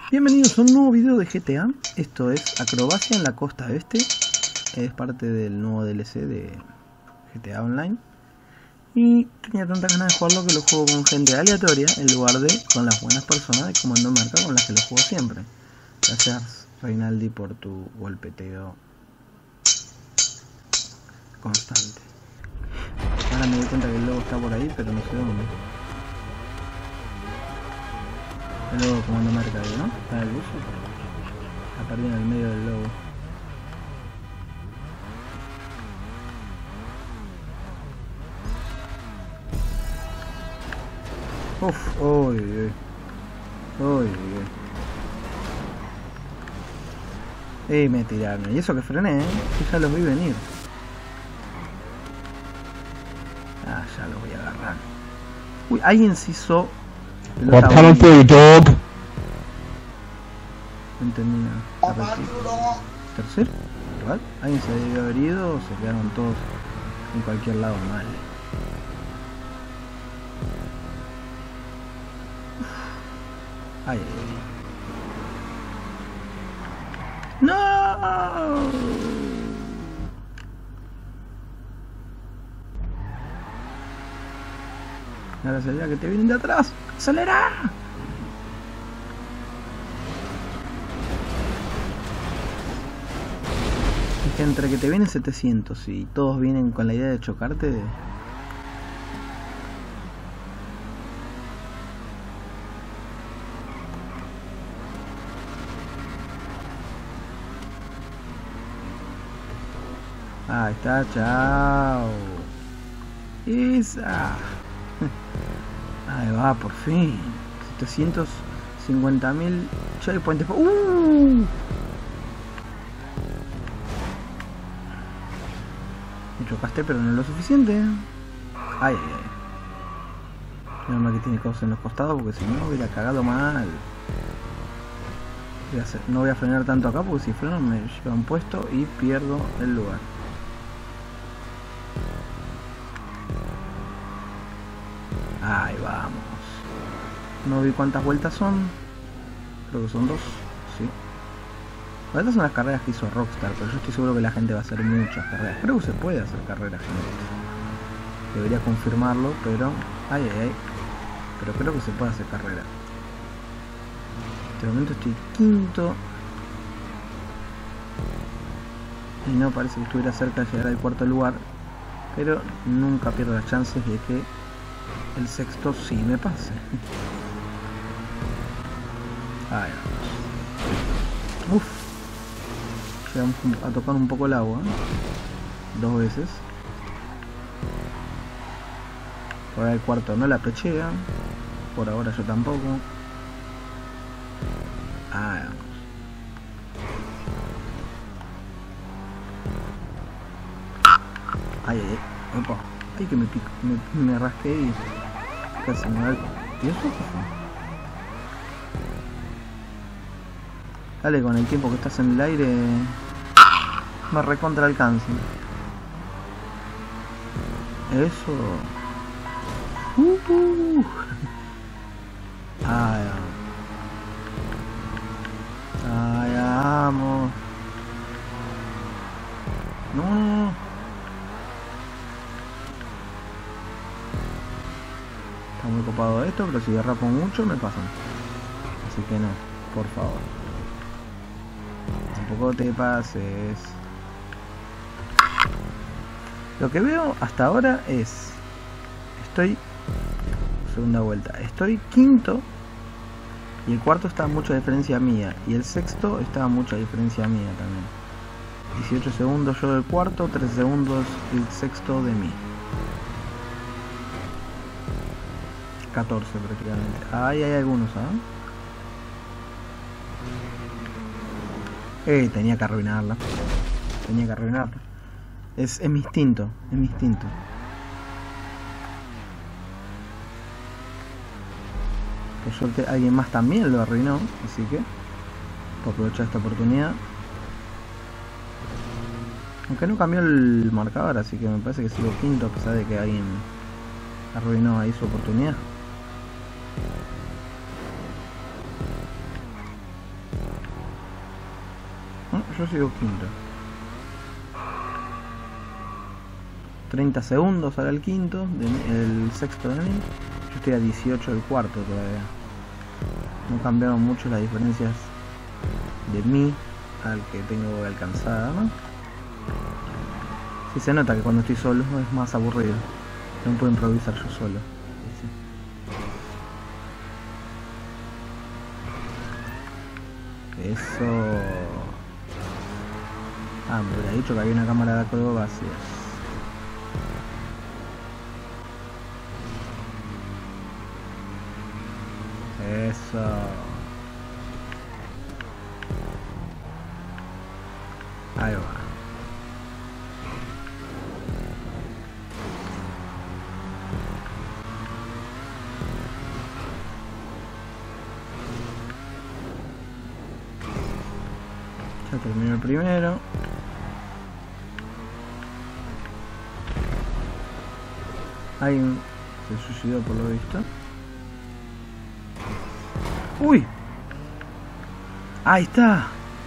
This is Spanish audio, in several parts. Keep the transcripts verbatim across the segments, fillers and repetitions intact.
Bienvenidos a un nuevo video de G T A. Esto es Acrobacia en la Costa Este. Es parte del nuevo D L C de G T A Online. Y tenía tanta ganas de jugarlo que lo juego con gente aleatoria en lugar de con las buenas personas de Comando Marca con las que lo juego siempre. Gracias, Reinaldi, por tu golpeteo constante. Ahora me doy cuenta que el lobo está por ahí, pero no sé dónde. El lobo Comando Marca ahí, ¿no? Está el buzo. Está perdido en el medio del lobo. Uff, uy, uy, uy, uy. Y me tiraron. Y eso que frené, ¿eh? Yo ya los vi venir. Ah, ya los voy a agarrar. Uy, alguien se hizo... What coming for you, dog? No entendí nada. ¿Tercero? ¿Verdad? ¿Alguien se debió haber ido o se quedaron todos en cualquier lado mal? Ay, ay, ay. ¡No! Ahora se ve que te vienen de atrás. ¡Acelera! Es que entre que te vienen setecientos y todos vienen con la idea de chocarte. Ahí está, chao. Esa. Ahí va, por fin. setecientos cincuenta mil checkpoints. ¡Uh! Me chocaste, pero no es lo suficiente. Ay, ay, ay. Menos mal que tiene cosas en los costados, porque si no hubiera cagado mal. Voy a hacer, no voy a frenar tanto acá, porque si freno me llevan puesto y pierdo el lugar. Ahí vamos. No vi cuántas vueltas son. Creo que son dos. Sí. Estas son las carreras que hizo Rockstar, pero yo estoy seguro que la gente va a hacer muchas carreras. Creo que se puede hacer carreras, gente. Debería confirmarlo, pero... Ay, ay, ay. Pero creo que se puede hacer carrera. En este momento estoy quinto. Y no parece que estuviera cerca de llegar al cuarto lugar. Pero nunca pierdo las chances de que el sexto sí me pase. Ahí vamos. Uff. Llegamos a tocar un poco el agua. Dos veces. Por ahí el cuarto no la pechea. Por ahora yo tampoco. Ahí vamos. Ay, ay, ay. Opa. Ay, que me pico. Me, me rasqué y... casi me da el... ¿Y eso qué fue? Dale, con el tiempo que estás en el aire me recontra alcance. Eso. Uh, uh. Ay, ay, vamos. No. Está muy copado esto, pero si derrapo mucho me pasan. Así que no, por favor. Tampoco te pases. Lo que veo hasta ahora es... Estoy... Segunda vuelta. Estoy quinto. Y el cuarto está a mucha diferencia mía. Y el sexto está a mucha diferencia mía también. dieciocho segundos yo del cuarto, trece segundos el sexto de mí. catorce prácticamente. Ahí hay algunos, ¿ah? ¿eh? Eh, tenía que arruinarla. Tenía que arruinarla. Es, es mi instinto, es mi instinto. Por suerte alguien más también lo arruinó, así que por aprovechar esta oportunidad. Aunque no cambió el marcador, así que me parece que sigo quinto a pesar de que alguien arruinó ahí su oportunidad. yo sigo quinto. treinta segundos ahora el quinto, de, el sexto de mí. Yo estoy a dieciocho del cuarto todavía. No cambiaron mucho las diferencias de mí al que tengo alcanzada, ¿no? Sí se nota que cuando estoy solo es más aburrido. No puedo improvisar yo solo. Sí. Eso. Ah, me hubiera dicho que había una cámara de acrobacias. Eso. Ahí va. Ya terminó el primero. Alguien se suicidó por lo visto. ¡Uy! Ahí está.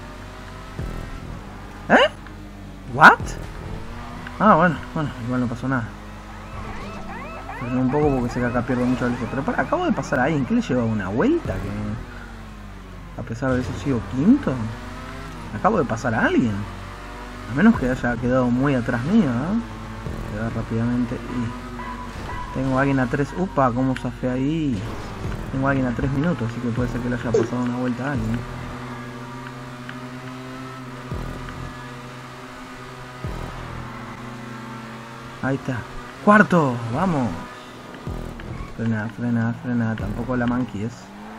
¿Eh? ¿What? Ah, bueno, bueno, igual no pasó nada. Pero un poco porque sé que acá pierdo mucho velocidad. Pero para, acabo de pasar a alguien. ¿Qué le lleva una vuelta? Que a pesar de eso sigo quinto. Acabo de pasar a alguien. A menos que haya quedado muy atrás mío, ¿no? Quedar rápidamente y... Tengo a alguien a tres... Upa, cómo zafé ahí. Tengo a alguien a tres minutos, así que puede ser que le haya pasado una vuelta a alguien. Ahí está. ¡Cuarto! ¡Vamos! Frena, frena, frena. Tampoco la manquies.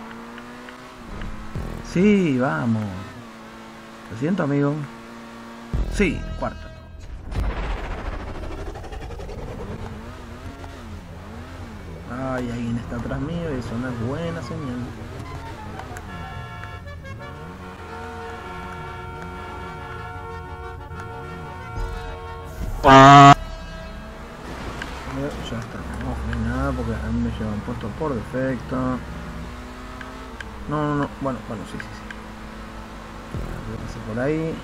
Sí, vamos. Lo siento, amigo. Sí, cuarto. Ay, alguien está atrás mío y eso no es buena señal. Ah. Ya está, no frenar porque a mí me llevan puesto por defecto. No, no, no, bueno, bueno, sí, sí, sí. Voy a pasar por ahí.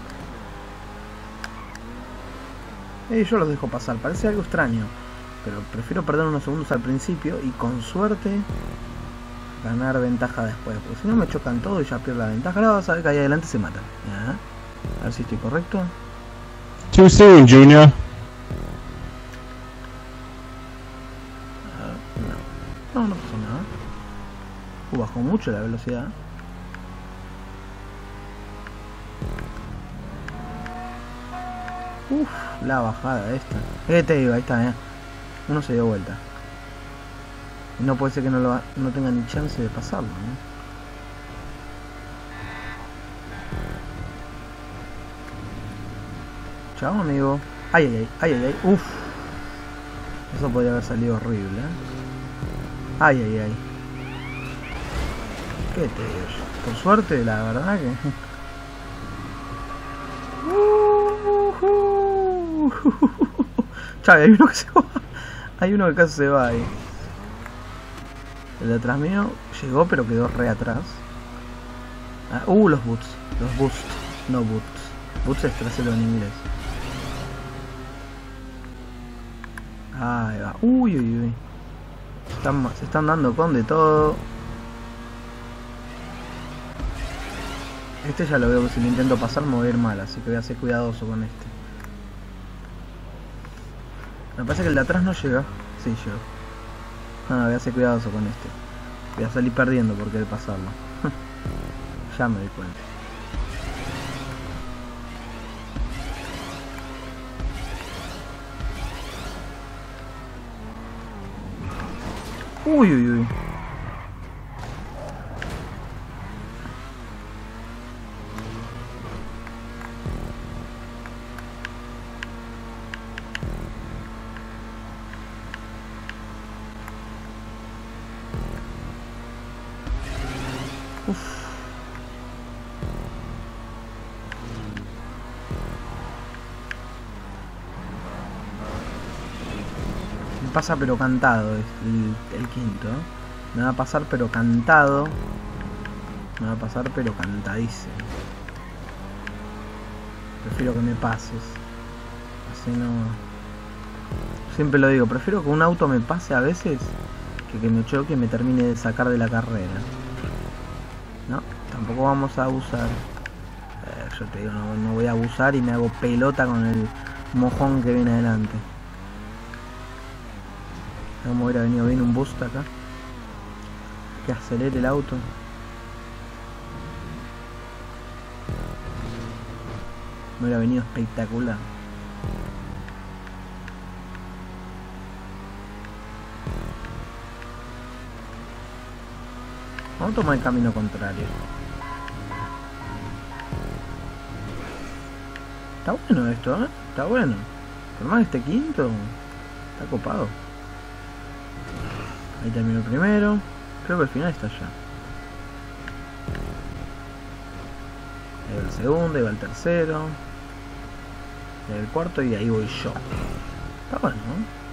Y yo los dejo pasar, parece algo extraño. Pero prefiero perder unos segundos al principio y con suerte ganar ventaja después. Porque si no me chocan todo y ya pierdo la ventaja. Ahora vas a ver que ahí adelante se matan. ¿Ya? A ver si estoy correcto. Too soon, Junior. No, no, no pasó nada. Uh, bajó mucho la velocidad. Uff, la bajada esta. ¿Qué te digo? Ahí está, eh. Uno se dio vuelta. Y no puede ser que no, lo, no tenga ni chance de pasarlo, ¿no? Chao, amigo. Ay, ay, ay, ay, ay. Uff. Eso podría haber salido horrible, ¿eh? Ay, ay, ay. ¿Qué te digo yo? Por suerte, la verdad que... Chao, hay uno que se va. Hay uno que casi se va ahí. El de atrás mío llegó pero quedó re atrás. Ah, uh, los boots. Los boosts. No boots. Boots es trasero en inglés. Ahí va. Uy, uy, uy. Se están, se están dando con de todo. Este ya lo veo que si lo intento pasar me voy a ir mal, así que voy a ser cuidadoso con este. Me parece que el de atrás no llega. Sí, llegó. No, no, voy a ser cuidadoso con este. Voy a salir perdiendo por querer pasarlo. Ya me di cuenta. Uy, uy, uy. Uf. Me pasa pero cantado es el, el quinto. Me va a pasar pero cantado. Me va a pasar pero cantadísimo. Prefiero que me pases. Así no... Siempre lo digo, prefiero que un auto me pase a veces que que me choque y me termine de sacar de la carrera. No, tampoco vamos a abusar. Eh, yo te digo, no, no voy a abusar y me hago pelota con el mojón que viene adelante. Como hubiera venido bien un boost acá. Que acelere el auto. Me hubiera venido espectacular. Vamos a tomar el camino contrario. Está bueno esto, ¿eh? Está bueno. Por más este quinto, está copado. Ahí terminó el primero. Creo que el final está allá. Ahí va el segundo, ahí va el tercero. Ahí va el cuarto y ahí voy yo. Está bueno, ¿no?